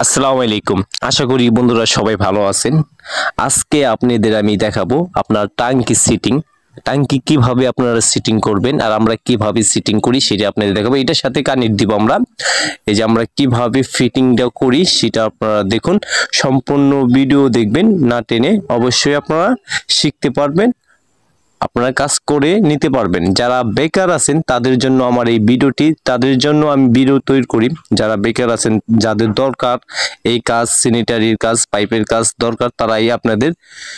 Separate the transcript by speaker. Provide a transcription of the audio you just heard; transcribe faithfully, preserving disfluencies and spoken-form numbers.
Speaker 1: আসসালামু আলাইকুম। আশা করি বন্ধুরা সবাই ভালো আছেন। আজকে আপনাদের আমি দেখাবো আপনার টাঙ্কি সিটিং। টাঙ্কি কিভাবে আপনারা সিটিং করবেন আর আমরা কিভাবে সিটিং করি সেটা আপনাদের দেখাবো। এটার সাথে কানেক্ট দিব আমরা। এই যে আমরা কিভাবে ফিটিংটা করি সেটা আপনারা দেখুন। সম্পূর্ণ ভিডিও দেখবেন না টেনে, অবশ্যই আপনারা শিখতে পারবেন। আপনারা কাজ করে নিতে পারবেন। যারা বেকার আছেন তাদের জন্য আমার এই ভিডিওটি, তাদের জন্য আমি ভিডিও তৈরি করি। যারা বেকার আছেন, যাদের দরকার এই কাজ, স্যানিটারির কাজ, পাইপের কাজ দরকার, তারাই আপনাদের